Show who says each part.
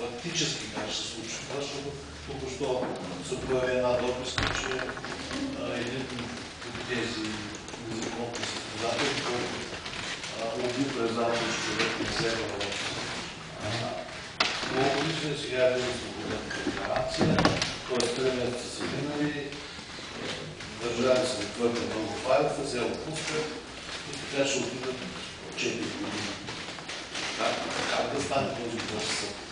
Speaker 1: фактически как ще се случи това, защото току-що се появи една дописка, че един от тези незаконни състезатели, който уби през август човек на севера в Лобовица, сега е свободен декларация, т.е. 3 месеца са минали, държави са твърде много файлове, се отпускат и така ще отидат 4 години. Как да стане този бърз съд?